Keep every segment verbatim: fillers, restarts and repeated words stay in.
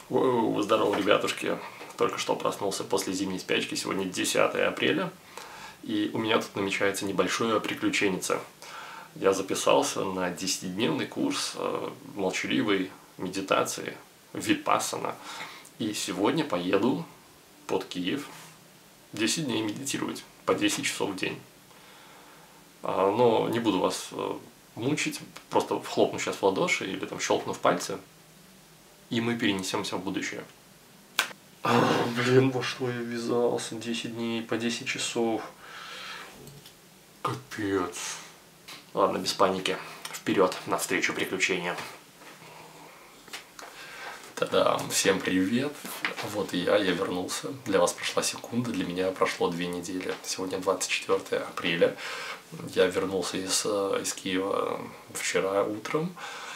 О, здорово, ребятушки. Только что проснулся после зимней спячки. Сегодня десятое апреля. И у меня тут намечается небольшое приключенница. Я записался на десятидневный курс э, молчаливой медитации випассана. И сегодня поеду под Киев десять дней медитировать по десять часов в день. А, но не буду вас э, мучить, просто хлопну сейчас в ладоши или там щелкну в пальцы. И мы перенесемся в будущее. А, блин, во что я ввязался? десять дней по десять часов. Капец. Ладно, без паники. Вперед, навстречу приключениям. Та-дам! Всем привет! Вот и я, я вернулся. Для вас прошла секунда, для меня прошло две недели. Сегодня двадцать четвёртое апреля. Я вернулся из, из Киева вчера утром.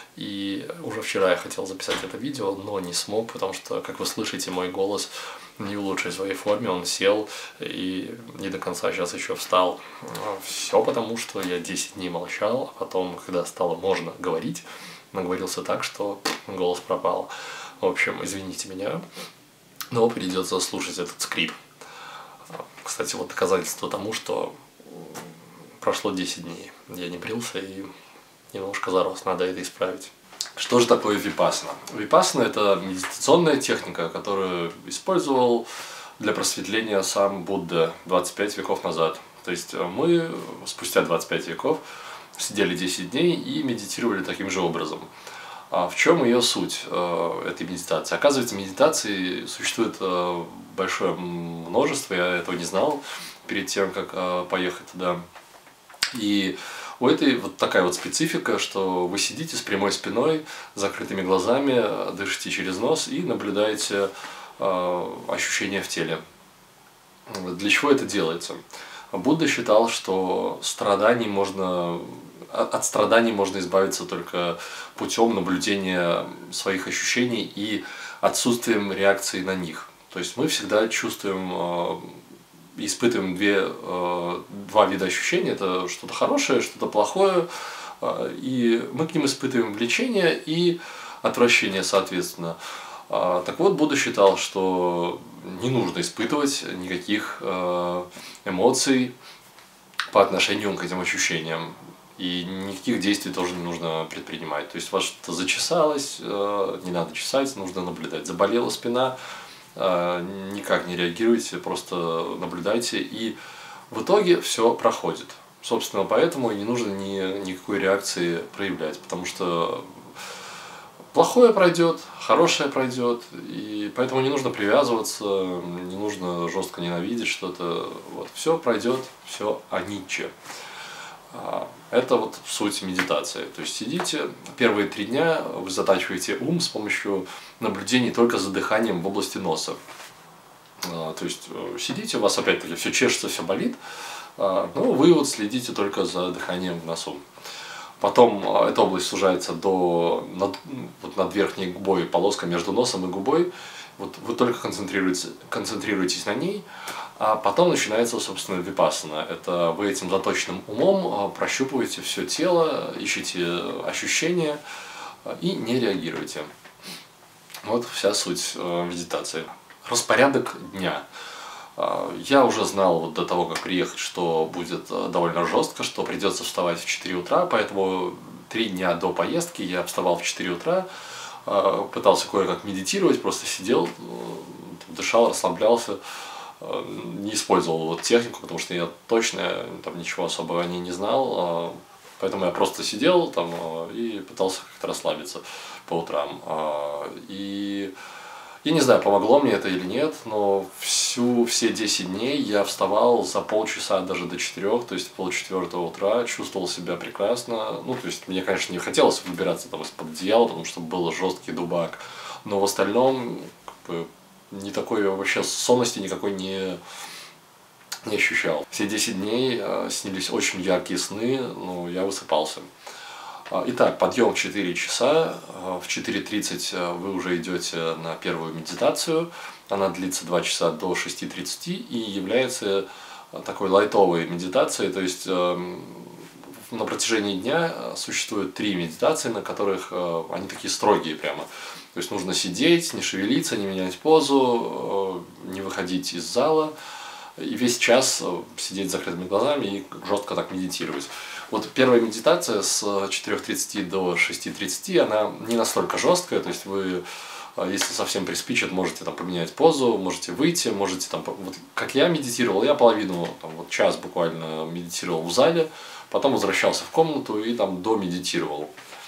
И уже вчера я хотел записать это видео, но не смог, потому что, как вы слышите, мой голос не в лучшей своей форме, он сел и не до конца сейчас еще встал. Все потому, что я десять дней молчал, а потом, когда стало можно говорить, наговорился так, что голос пропал. В общем, извините меня, но придется слушать этот скрип. Кстати, вот доказательство тому, что прошло десять дней. Я не брился и немножко зарос, надо это исправить. Что же такое випассана? Випассана – это медитационная техника, которую использовал для просветления сам Будда двадцать пять веков назад. То есть мы спустя двадцать пять веков сидели десять дней и медитировали таким же образом. А в чем ее суть этой медитации? Оказывается, медитации существует большое множество, я этого не знал перед тем, как поехать туда. И у этой вот такая вот специфика, что вы сидите с прямой спиной, закрытыми глазами, дышите через нос и наблюдаете э, ощущения в теле. Для чего это делается? Будда считал, что страданий можно, от страданий можно избавиться только путем наблюдения своих ощущений и отсутствием реакции на них. То есть мы всегда чувствуем э, испытываем две, э, два вида ощущений. Это что-то хорошее, что-то плохое. Э, и мы к ним испытываем влечение и отвращение, соответственно. Э, так вот, Будда считал, что не нужно испытывать никаких э, эмоций по отношению к этим ощущениям. И никаких действий тоже не нужно предпринимать. То есть, вас что-то зачесалось, э, не надо чесать, нужно наблюдать. Заболела спина, никак не реагируйте, просто наблюдайте, и в итоге все проходит. Собственно, поэтому и не нужно ни, никакой реакции проявлять, потому что плохое пройдет, хорошее пройдет, и поэтому не нужно привязываться, не нужно жестко ненавидеть что-то. Вот, все пройдет, все аниче. Это вот суть медитации. То есть сидите, первые три дня вы затачиваете ум с помощью наблюдений только за дыханием в области носа. То есть сидите, у вас опять-таки все чешется, все болит, но вы вот следите только за дыханием в носу. Потом эта область сужается до, над, вот над верхней губой, полоска между носом и губой. Вот вы только концентрируетесь, концентрируетесь на ней, а потом начинается, собственно, випассана. Это вы этим заточенным умом прощупываете все тело, ищете ощущения и не реагируете. Вот вся суть медитации. Распорядок дня. Я уже знал вот до того, как приехать, что будет довольно жестко, что придется вставать в четыре утра, поэтому три дня до поездки я вставал в четыре утра, пытался кое-как медитировать, просто сидел, дышал, расслаблялся, не использовал вот технику, потому что я точно там ничего особого о ней не знал, поэтому я просто сидел там и пытался как-то расслабиться по утрам. И я не знаю, помогло мне это или нет, но всю, все десять дней я вставал за полчаса даже до четырех, то есть в полчетвертого утра, чувствовал себя прекрасно. Ну, то есть мне, конечно, не хотелось выбираться там из-под одеяла, потому что был жесткий дубак, но в остальном как бы, не такой вообще сонности никакой не, не ощущал. Все десять дней э, снились очень яркие сны, но я высыпался. Итак, подъем в четыре часа, в четыре тридцать вы уже идете на первую медитацию, она длится два часа до шести тридцати и является такой лайтовой медитацией, то есть на протяжении дня существует три медитации, на которых они такие строгие прямо. То есть нужно сидеть, не шевелиться, не менять позу, не выходить из зала. И весь час сидеть с закрытыми глазами и жестко так медитировать. Вот первая медитация с четырёх тридцати до шести тридцати, она не настолько жесткая, то есть вы, если совсем приспичит, можете там поменять позу, можете выйти, можете там, вот как я медитировал, я половину, там, вот час буквально медитировал в зале, потом возвращался в комнату и там домедитировал.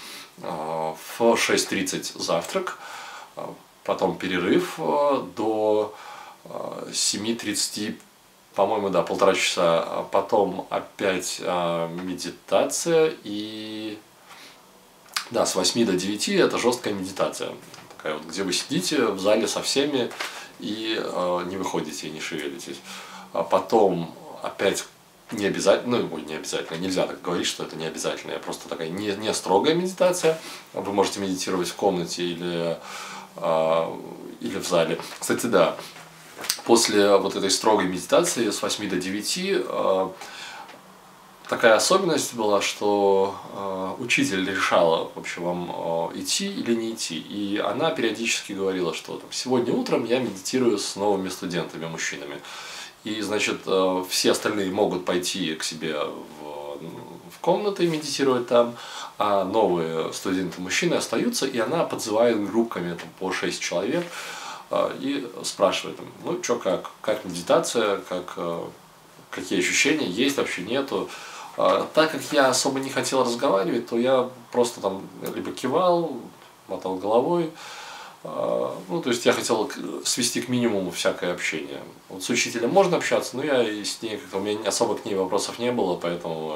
В шесть тридцать завтрак, потом перерыв до семи тридцати, по-моему, да, полтора часа, потом опять э, медитация, и да, с восьми до девяти это жесткая медитация, такая вот, где вы сидите в зале со всеми и э, не выходите, и не шевелитесь. А потом опять не обязательно, ну, не обязательно, нельзя так говорить, что это не обязательно, просто такая не, не строгая медитация, вы можете медитировать в комнате или, э, или в зале. Кстати, да. После вот этой строгой медитации с восьми до девяти э, такая особенность была, что э, учитель решала вообще вам э, идти или не идти. И она периодически говорила, что там, сегодня утром я медитирую с новыми студентами, мужчинами. И, значит, э, все остальные могут пойти к себе в, в комнату и медитировать там, а новые студенты-мужчины остаются, и она подзывает группками там, по шесть человек. И спрашивает, ну что, как, как медитация, как, какие ощущения, есть вообще, нету. Так как я особо не хотел разговаривать, то я просто там либо кивал, мотал головой. Ну, то есть я хотел свести к минимуму всякое общение. Вот с учителем можно общаться, но я и с ней как-то, у меня особо к ней вопросов не было, поэтому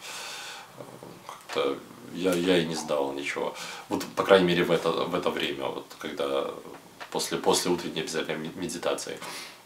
как-то я, я и не сдавал ничего. Вот, по крайней мере, в это, в это время, вот, когда... После, после утренней обязательной медитации.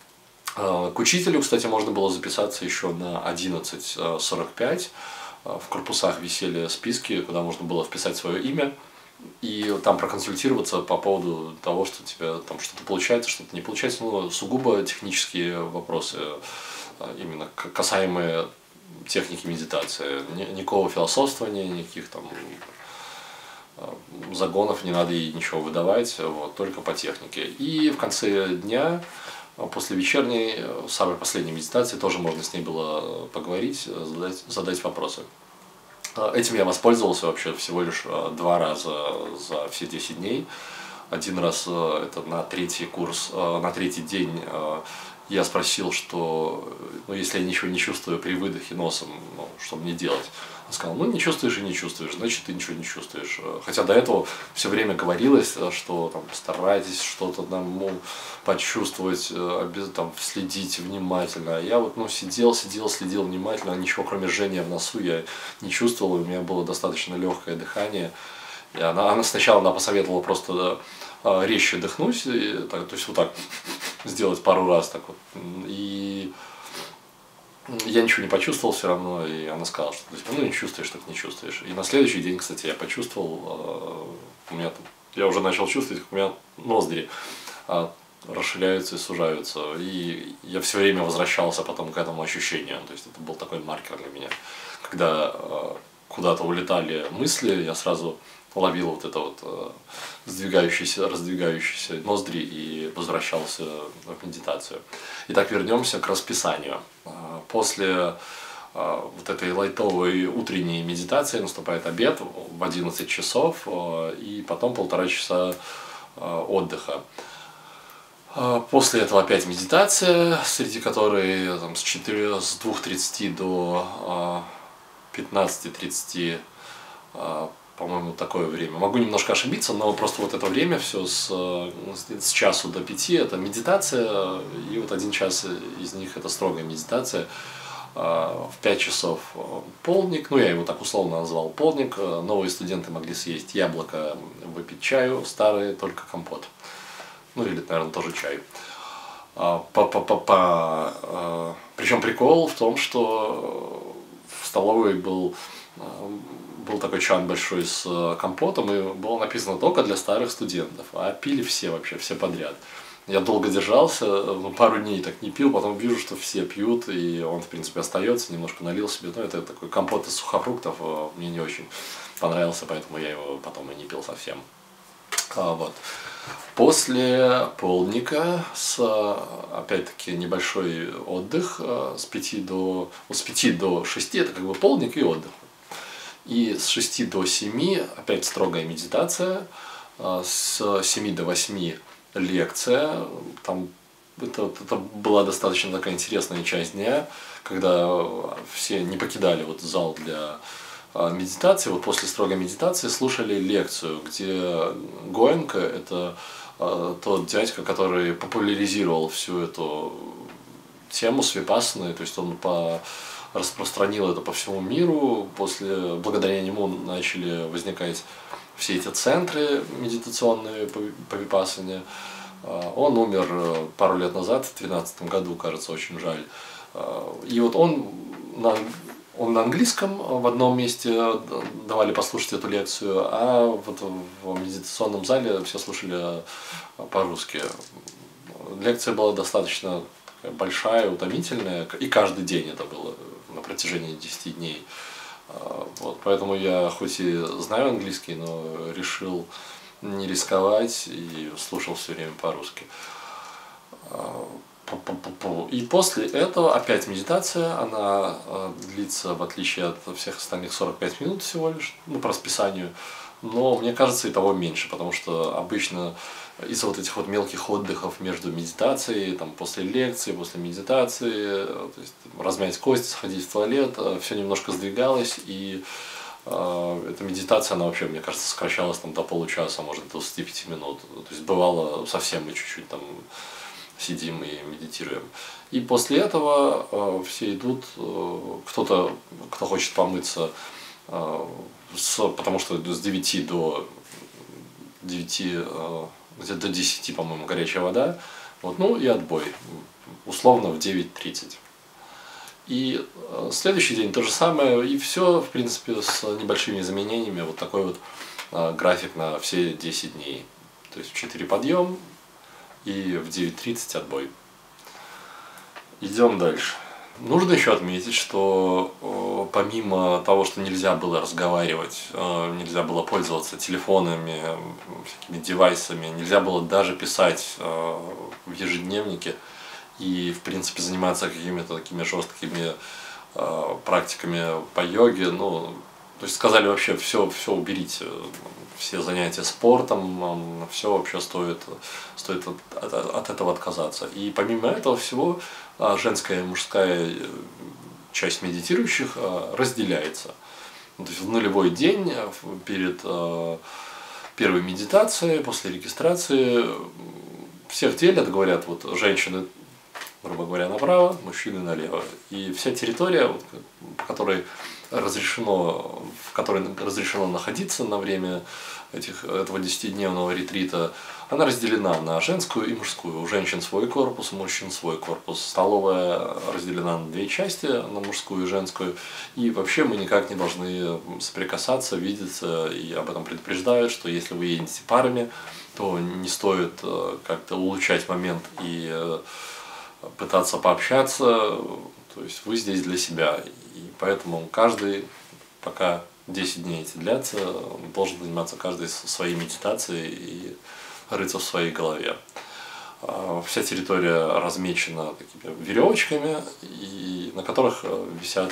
К учителю, кстати, можно было записаться еще на одиннадцать сорок пять. В корпусах висели списки, куда можно было вписать свое имя и там проконсультироваться по поводу того, что у тебя там что-то получается, что-то не получается. Ну, сугубо технические вопросы, именно касаемые техники медитации. Никакого философствования, никаких там загонов не надо ей ничего выдавать, вот, только по технике. И в конце дня, после вечерней, самой последней медитации, тоже можно с ней было поговорить, задать, задать вопросы. Этим я воспользовался вообще всего лишь два раза за все десять дней. Один раз это на третий курс, на третий день я спросил, что ну, если я ничего не чувствую при выдохе носом, ну, что мне делать? Он сказал, ну не чувствуешь и не чувствуешь, значит ты ничего не чувствуешь. Хотя до этого все время говорилось, что там, старайтесь что-то там, ну, почувствовать, там, следить внимательно. Я вот ну, сидел, сидел, следил внимательно, ничего кроме жжения в носу я не чувствовал, у меня было достаточно легкое дыхание. И она, она сначала она посоветовала просто да, резче дыхнуть, и, так, то есть вот так сделать пару раз так вот. И я ничего не почувствовал все равно, и она сказала, что ну не чувствуешь, так не чувствуешь. И на следующий день, кстати, я почувствовал, у меня я уже начал чувствовать, как у меня ноздри расширяются и сужаются. И я все время возвращался потом к этому ощущению. То есть это был такой маркер для меня. Когда куда-то улетали мысли, я сразу ловил вот это вот сдвигающиеся, раздвигающиеся ноздри и возвращался в медитацию. Итак, вернемся к расписанию. После вот этой лайтовой утренней медитации наступает обед в одиннадцать часов и потом полтора часа отдыха. После этого опять медитация, среди которой там, с, четырёх, с двух тридцати до пятнадцати тридцати, по-моему, такое время. Могу немножко ошибиться, но просто вот это время все с, с часу до пяти это медитация, и вот один час из них это строгая медитация. В пять часов полдник, ну я его так условно назвал полдник, новые студенты могли съесть яблоко, выпить чаю, старые только компот. Ну или, наверное, тоже чай. Па-па-па-па. Причем прикол в том, что в столовой был, был такой чан большой с компотом, и было написано только для старых студентов, а пили все вообще, все подряд. Я долго держался, ну, пару дней так не пил, потом вижу, что все пьют, и он, в принципе, остается, немножко налил себе. Ну, это такой компот из сухофруктов, мне не очень понравился, поэтому я его потом и не пил совсем. А, вот. После полдника, с, опять-таки, небольшой отдых, с пяти до, с пяти до шести, это как бы полдник и отдых. И с шести до семи опять строгая медитация, с семи до восьми лекция. Там это, это была достаточно такая интересная часть дня, когда все не покидали вот зал для медитации. Вот после строгой медитации слушали лекцию, где Гоенко, это тот дядька, который популяризировал всю эту тему с випассаной, то есть он по распространил это по всему миру. После, благодаря нему начали возникать все эти центры медитационные по, по випассане. Он умер пару лет назад, в две тысячи тринадцатом году, кажется, очень жаль. И вот он на, он на английском в одном месте давали послушать эту лекцию, а вот в медитационном зале все слушали по-русски. Лекция была достаточно большая, утомительная, и каждый день это было на протяжении десяти дней. Вот, поэтому я хоть и знаю английский, но решил не рисковать и слушал все время по-русски. И после этого опять медитация, она длится, в отличие от всех остальных, сорок пять минут всего лишь, ну, по расписанию. Но мне кажется, и того меньше, потому что обычно из-за вот этих вот мелких отдыхов между медитацией, там, после лекции, после медитации, то есть размять кости, сходить в туалет, все немножко сдвигалось, и э, эта медитация, она вообще, мне кажется, сокращалась там до получаса, может, до двадцати пяти минут. То есть бывало совсем мы чуть-чуть там сидим и медитируем. И после этого э, все идут, э, кто-то, кто хочет помыться, э, с, потому что с девяти до девяти, э, где-то до десяти, по-моему, горячая вода, вот, ну и отбой, условно в девять тридцать. И э, следующий день то же самое, и все, в принципе, с небольшими изменениями, вот такой вот э, график на все десять дней. То есть в четыре подъем и в девять тридцать отбой. Идем дальше. Нужно еще отметить, что э, помимо того, что нельзя было разговаривать, э, нельзя было пользоваться телефонами, всякими девайсами, нельзя было даже писать э, в ежедневнике и, в принципе, заниматься какими-то такими жесткими э, практиками по йоге, ну, то есть сказали вообще все, все уберите, все занятия спортом, все вообще стоит, стоит от, от, от этого отказаться. И помимо этого всего, женская и мужская часть медитирующих разделяется. То есть в нулевой день перед первой медитацией, после регистрации, всех делят, говорят, вот женщины, грубо говоря, направо, мужчины налево. И вся территория, по которой разрешено, в которой разрешено находиться на время этих, этого десятидневного ретрита, она разделена на женскую и мужскую. У женщин свой корпус, у мужчин свой корпус. Столовая разделена на две части, на мужскую и женскую. И вообще мы никак не должны соприкасаться, видеться. И об этом предупреждают, что если вы едете парами, то не стоит как-то улучшать момент и пытаться пообщаться. То есть вы здесь для себя. И поэтому каждый, пока десять дней эти длятся, должен заниматься каждый своей медитацией и рыться в своей голове. Вся территория размечена такими веревочками, и на которых висят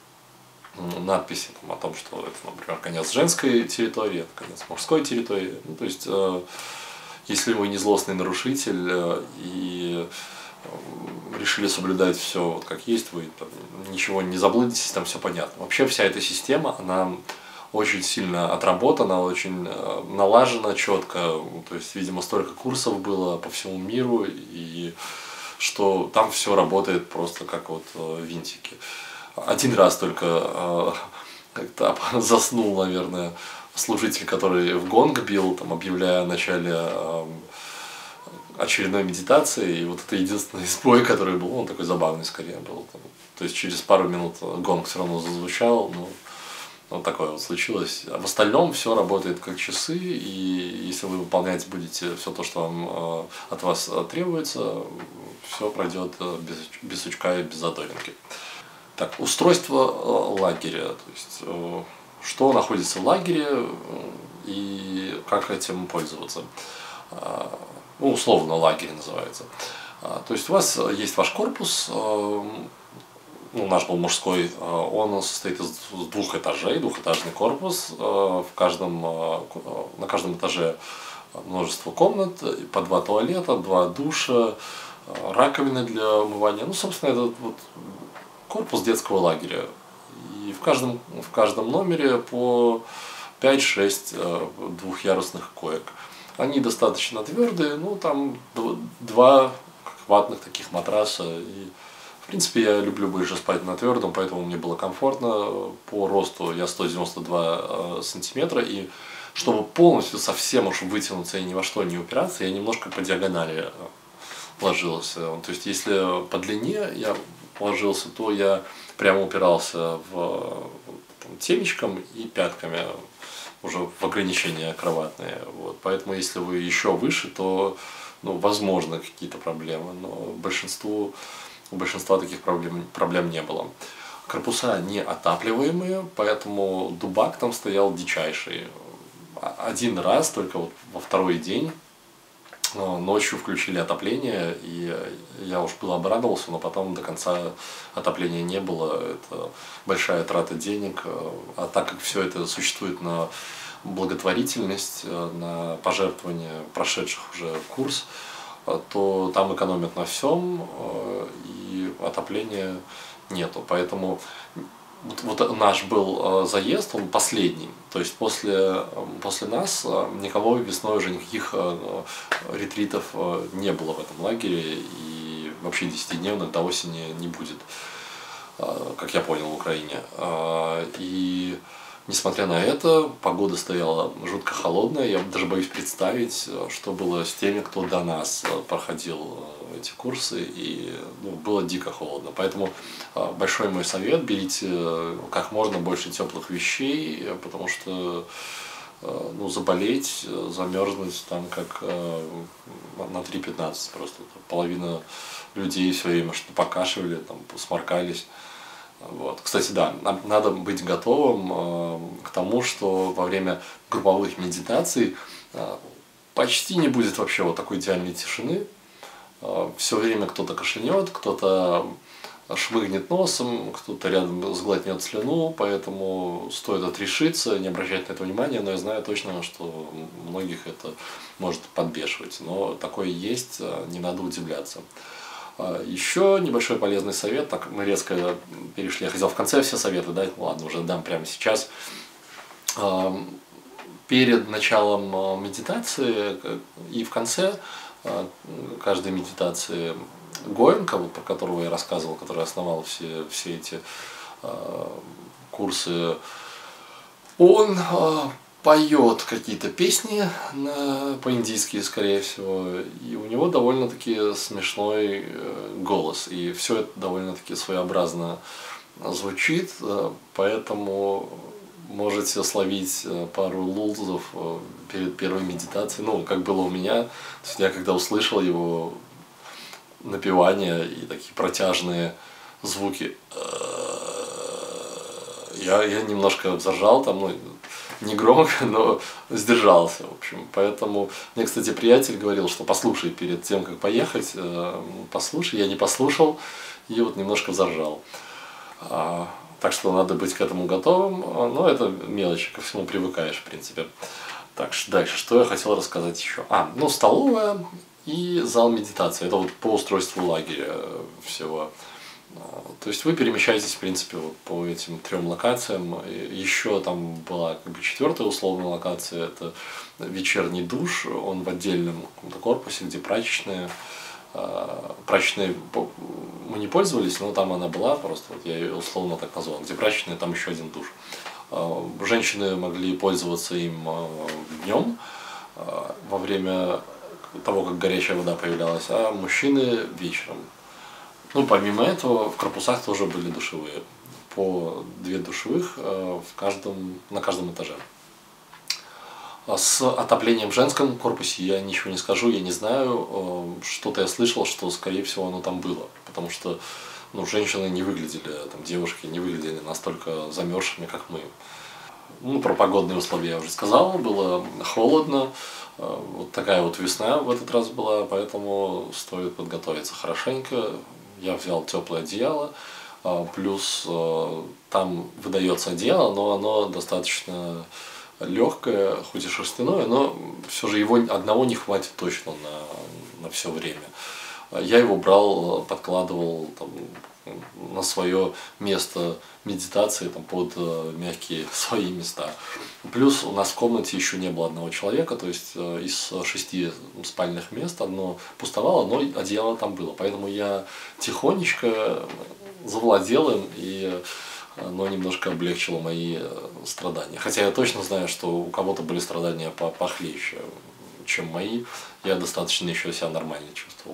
надписи там, о том, что это, например, конец женской территории, это конец мужской территории. Ну, то есть, если вы не злостный нарушитель и решили соблюдать все вот как есть, вы там, ничего не заблудитесь, там все понятно. Вообще вся эта система, она очень сильно отработана, очень налажена четко, то есть, видимо, столько курсов было по всему миру, и что там все работает просто как вот винтики. Один раз только как-то заснул, наверное, служитель, который в гонг бил, там, объявляя о начале очередной медитации, и вот это единственный сбой, который был, он такой забавный скорее был. То есть через пару минут гонг все равно зазвучал, но вот такое вот случилось. А в остальном все работает как часы, и если вы выполнять будете все то, что вам, от вас требуется, все пройдет без, без сучка и без задоринки. Так, устройство лагеря. То есть, что находится в лагере и как этим пользоваться. Ну, условно лагерь называется. То есть у вас есть ваш корпус, ну, наш был мужской, он состоит из двух этажей, двухэтажный корпус, в каждом, на каждом этаже множество комнат, по два туалета, два душа, раковины для умывания. Ну, собственно, это вот корпус детского лагеря. И в каждом, в каждом номере по пять-шесть двухъярусных коек. Они достаточно твердые, ну, там два ватных таких матраса. И, в принципе, я люблю больше спать на твердом, поэтому мне было комфортно. По росту я сто девяносто два сантиметра, и чтобы полностью совсем уж вытянуться и ни во что не упираться, я немножко по диагонали ложился. То есть, если по длине я ложился, то я прямо упирался в там, темечком и пятками уже в ограничения кроватные. Вот. Поэтому, если вы еще выше, то, ну, возможно, какие-то проблемы, но большинству, у большинства таких проблем, проблем не было. Корпуса не отапливаемые, поэтому дубак там стоял дичайший. Один раз, только вот во второй день, ночью включили отопление, и я уж был обрадовался, но потом до конца отопления не было. Это большая трата денег. А так как все это существует на благотворительность, на пожертвование прошедших уже курс, то там экономят на всем, и отопления нету. Поэтому Вот, вот наш был заезд, он последний, то есть после, после нас никого весной уже никаких ретритов не было в этом лагере, и вообще десятидневных до осени не будет, как я понял, в Украине. И несмотря на это, погода стояла жутко холодная, я даже боюсь представить, что было с теми, кто до нас проходил эти курсы, и ну, было дико холодно. Поэтому большой мой совет: берите как можно больше теплых вещей, потому что ну, заболеть, замерзнуть там как на три пятнадцать просто. Половина людей все время что покашивали, там, сморкались. Вот. Кстати, да, надо быть готовым к тому, что во время групповых медитаций почти не будет вообще вот такой идеальной тишины. Все время кто-то кашлянет, кто-то шмыгнет носом, кто-то рядом сглотнет слюну, поэтому стоит отрешиться, не обращать на это внимания, но я знаю точно, что многих это может подбешивать. Но такое есть, не надо удивляться. Еще небольшой полезный совет, так мы резко перешли, я хотел в конце все советы дать, ну ладно, уже дам прямо сейчас. Перед началом медитации и в конце каждой медитации Гоенка, вот, про которого я рассказывал, который основал все, все эти курсы, он поет какие-то песни по-индийски, скорее всего, и у него довольно-таки смешной голос, и все это довольно-таки своеобразно звучит, поэтому можете словить пару лулзов перед первой медитацией, ну, как было у меня. То есть я когда услышал его напевание и такие протяжные звуки, я, я немножко заржал там, ну, не громко, но сдержался, в общем. Поэтому мне, кстати, приятель говорил, что послушай перед тем, как поехать, послушай. Я не послушал и вот немножко заржал. Так что надо быть к этому готовым. Но это мелочи, ко всему привыкаешь, в принципе. Так, дальше, что я хотел рассказать еще? А, ну, столовая и зал медитации. Это вот по устройству лагеря всего. То есть вы перемещаетесь, в принципе, вот по этим трем локациям. Еще там была как бы четвертая условная локация, это вечерний душ, он в отдельном корпусе, где прачечная. Прачечной мы не пользовались, но там она была, просто вот я ее условно так назвал, где прачечная, там еще один душ. Женщины могли пользоваться им днем, во время того, как горячая вода появлялась, а мужчины вечером. Ну, помимо этого, в корпусах тоже были душевые. По две душевых в каждом, на каждом этаже. С отоплением в женском корпусе я ничего не скажу, я не знаю. Что-то я слышал, что, скорее всего, оно там было. Потому что ну, женщины не выглядели, там, девушки не выглядели настолько замерзшими, как мы. Ну, про погодные условия я уже сказал, было холодно. Вот такая вот весна в этот раз была, поэтому стоит подготовиться хорошенько. Я взял теплое одеяло, плюс там выдается одеяло, но оно достаточно легкое, хоть и шерстяное, но все же его одного не хватит точно на, на все время. Я его брал, подкладывал там, на свое место медитации там, под мягкие свои места. Плюс у нас в комнате еще не было одного человека, то есть из шести спальных мест одно пустовало, но одеяло там было. Поэтому я тихонечко завладел им, и оно немножко облегчило мои страдания. Хотя я точно знаю, что у кого-то были страдания похлеще, чем мои. Я достаточно еще себя нормально чувствовал.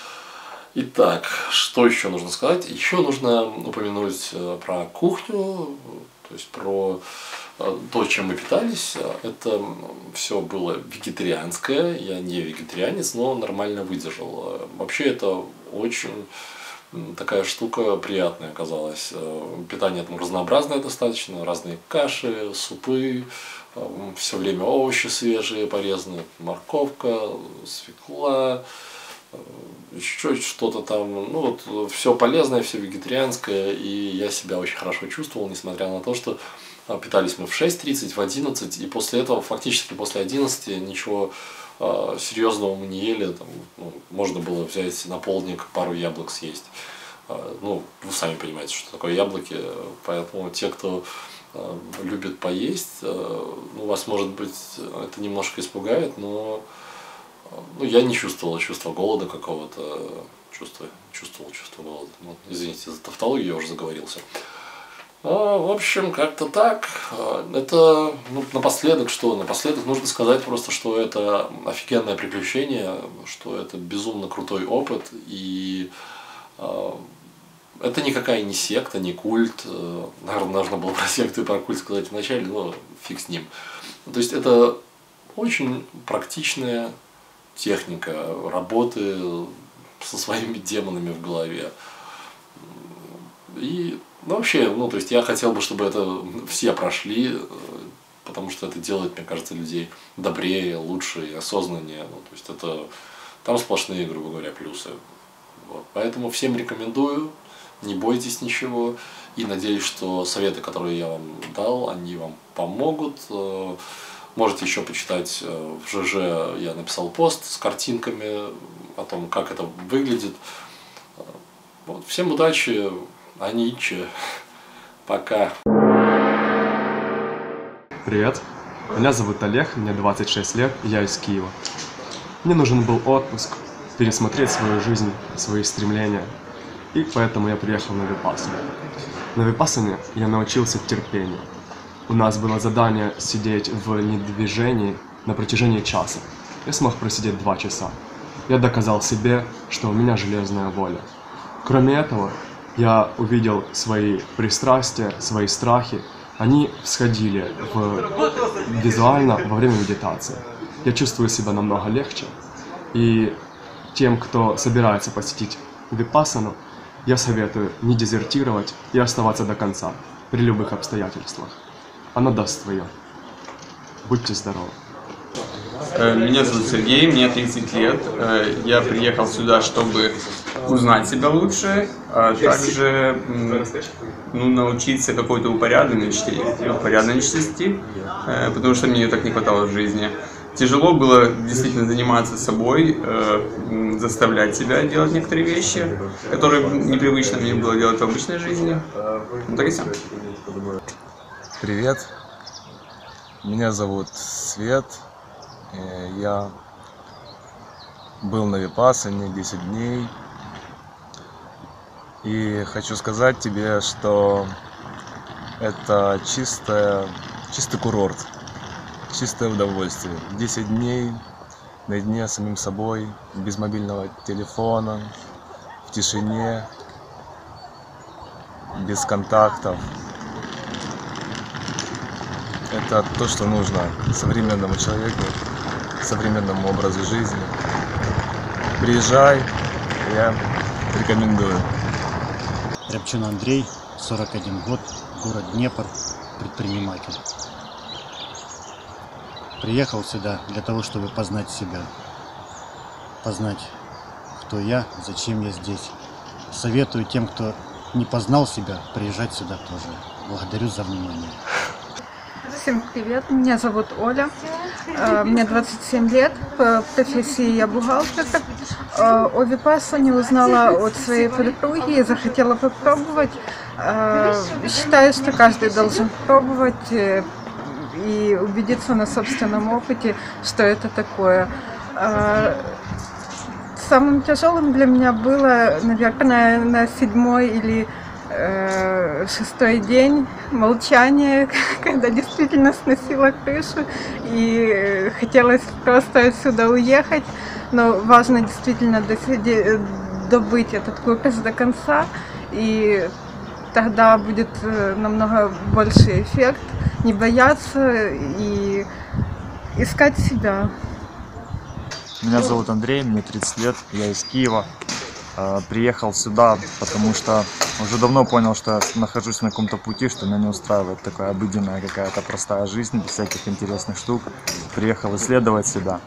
Итак, что еще нужно сказать? Еще нужно упомянуть про кухню, то есть про то, чем мы питались. Это все было вегетарианское, я не вегетарианец, но нормально выдержал. Вообще это очень такая штука приятная оказалась. Питание там разнообразное достаточно, разные каши, супы, все время овощи свежие, порезанные, морковка, свекла, еще что-то там, ну вот все полезное, все вегетарианское, и я себя очень хорошо чувствовал, несмотря на то, что питались мы в шесть тридцать, в одиннадцать, и после этого, фактически после одиннадцати, ничего э, серьезного мы не ели, там, ну, можно было взять на полдник пару яблок съесть. Э, ну, вы сами понимаете, что такое яблоки, поэтому те, кто э, любит поесть, э, ну, вас, может быть, это немножко испугает, но ну, я не чувствовал чувства голода какого-то, чувство, чувствовал чувство голода. Ну, извините за тавтологию, я уже заговорился. А, в общем, как-то так. Это, ну, напоследок, что? Напоследок нужно сказать просто, что это офигенное приключение, что это безумно крутой опыт, и а, это никакая не секта, не культ. Наверное, нужно было про секту и про культ сказать вначале, но фиг с ним. То есть это очень практичная техника работы со своими демонами в голове. И ну, вообще, ну, то есть я хотел бы, чтобы это все прошли, потому что это делает, мне кажется, людей добрее, лучше и осознаннее. Ну, то есть это там сплошные, грубо говоря, плюсы. Вот. Поэтому всем рекомендую, не бойтесь ничего, и надеюсь, что советы, которые я вам дал, они вам помогут. Можете еще почитать в ЖЖ, я написал пост с картинками о том, как это выглядит. Вот. Всем удачи, аниче, пока. Привет, меня зовут Олег, мне двадцать шесть лет, я из Киева. Мне нужен был отпуск, пересмотреть свою жизнь, свои стремления, и поэтому я приехал на Випассану. На Випассане я научился терпению. У нас было задание сидеть в недвижении на протяжении часа. Я смог просидеть два часа. Я доказал себе, что у меня железная воля. Кроме этого, я увидел свои пристрастия, свои страхи. Они всходили в... визуально во время медитации. Я чувствую себя намного легче. И тем, кто собирается посетить Випассану, я советую не дезертировать и оставаться до конца, при любых обстоятельствах. Она даст свое. Будьте здоровы. Меня зовут Сергей, мне тридцать лет. Я приехал сюда, чтобы узнать себя лучше, а также ну, научиться какой-то упорядоченности, упорядоченности, потому что мне ее так не хватало в жизни. Тяжело было действительно заниматься собой, заставлять себя делать некоторые вещи, которые непривычно мне было делать в обычной жизни. Ну, так и все. Привет, меня зовут Свет, я был на Випассане десять дней, и хочу сказать тебе, что это чистое, чистый курорт, чистое удовольствие. десять дней наедине с самим собой, без мобильного телефона, в тишине, без контактов. Это то, что нужно современному человеку, современному образу жизни. Приезжай, я рекомендую. Рябчин Андрей, сорок один год, город Днепр, предприниматель. приехал сюда для того, чтобы познать себя, познать, кто я, зачем я здесь. Советую тем, кто не познал себя, приезжать сюда тоже. Благодарю за внимание. Всем привет, меня зовут Оля, мне двадцать семь лет, по профессии я бухгалтер. О випассане узнала от своей подруги и захотела попробовать. Считаю, что каждый должен пробовать и убедиться на собственном опыте, что это такое. Самым тяжелым для меня было, наверное, на седьмой или шестой день молчание, когда действительно сносило крышу и хотелось просто отсюда уехать, но важно действительно добыть этот курс до конца, и тогда будет намного больше эффект, не бояться и искать себя. Меня зовут Андрей, мне тридцать лет, я из Киева. Приехал сюда, потому что уже давно понял, что я нахожусь на каком-то пути, что меня не устраивает такая обыденная какая-то простая жизнь, без всяких интересных штук. Приехал исследовать себя.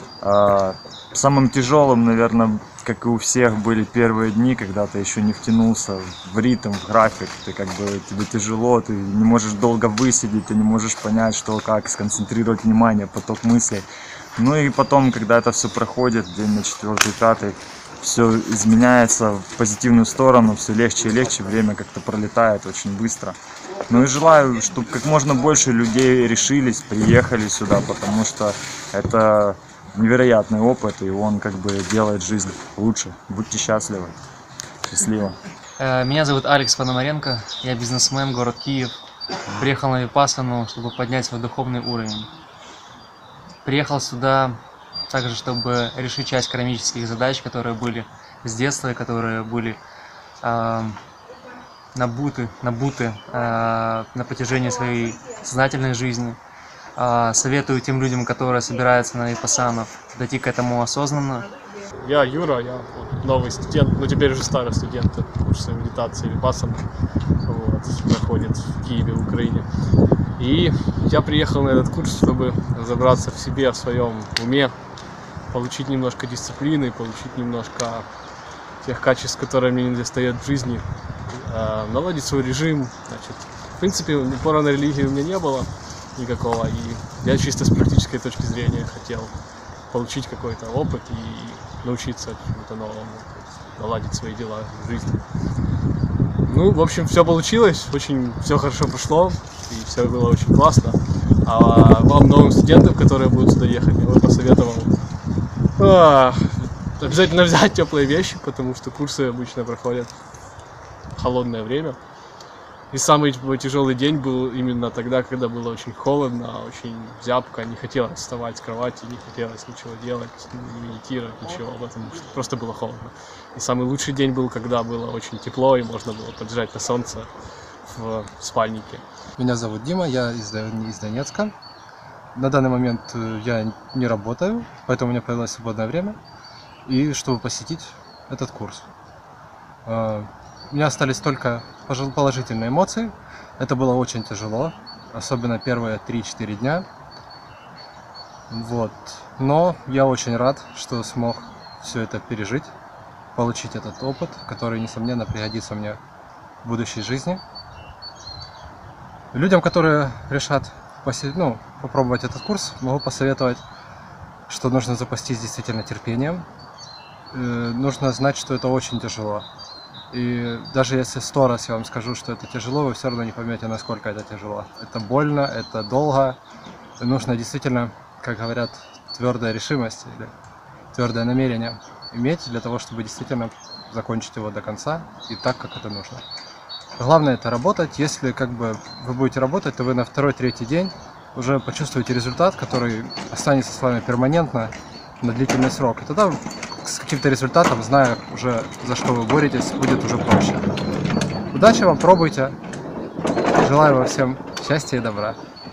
Самым тяжелым, наверное, как и у всех, были первые дни, когда ты еще не втянулся в ритм, в график. Ты как бы, тебе тяжело, ты не можешь долго высидеть, ты не можешь понять, что, как, сконцентрировать внимание, поток мыслей. Ну и потом, когда это все проходит, день на четвертый, пятый, все изменяется в позитивную сторону, все легче и легче, время как-то пролетает очень быстро. Ну и желаю, чтобы как можно больше людей решились, приехали сюда, потому что это невероятный опыт, и он как бы делает жизнь лучше. Будьте счастливы. Счастливо. Меня зовут Алекс Пономаренко, я бизнесмен, город Киев. Приехал на випассану, чтобы поднять свой духовный уровень. Приехал сюда также, чтобы решить часть кармических задач, которые были с детства, которые были э, набуты, набуты э, на протяжении своей сознательной жизни. Э, советую тем людям, которые собираются на випассану, дойти к этому осознанно. Я Юра, я вот новый студент, ну теперь уже старый студент курса медитации випассаны, вот, проходит в Киеве, в Украине. И я приехал на этот курс, чтобы разобраться в себе, в своем уме, получить немножко дисциплины, получить немножко тех качеств, которые мне не достает в жизни, э, наладить свой режим. Значит, в принципе, упора на религию у меня не было никакого, и я чисто с практической точки зрения хотел получить какой-то опыт и научиться чему-то новому, наладить свои дела в жизни. Ну, в общем, все получилось, очень все хорошо прошло, и все было очень классно. А вам, новым студентам, которые будут сюда ехать, я бы посоветовал а, обязательно взять теплые вещи, потому что курсы обычно проходят в холодное время. И самый тяжелый день был именно тогда, когда было очень холодно, очень зябко, не хотелось вставать с кровати, не хотелось ничего делать, не медитировать, ничего, потому что просто было холодно. И самый лучший день был, когда было очень тепло и можно было подлежать на солнце в спальнике. Меня зовут Дима, я из, из Донецка. На данный момент я не работаю, поэтому у меня появилось свободное время, и чтобы посетить этот курс. У меня остались только положительные эмоции. Это было очень тяжело, особенно первые три-четыре дня. Вот. Но я очень рад, что смог все это пережить, получить этот опыт, который, несомненно, пригодится мне в будущей жизни. Людям, которые решат посетить, ну, попробовать этот курс, могу посоветовать, что нужно запастись действительно терпением. Э, нужно знать, что это очень тяжело. И даже если сто раз я вам скажу, что это тяжело, вы все равно не поймете, насколько это тяжело. Это больно, это долго. И нужно действительно, как говорят, твердая решимость или твердое намерение иметь для того, чтобы действительно закончить его до конца и так, как это нужно. Главное это работать. Если как бы вы будете работать, то вы на второй-третий день уже почувствуете результат, который останется с вами перманентно на длительный срок. И тогда с каким-то результатом, зная уже, за что вы боретесь, будет уже проще. Удачи вам, пробуйте. Желаю вам всем счастья и добра.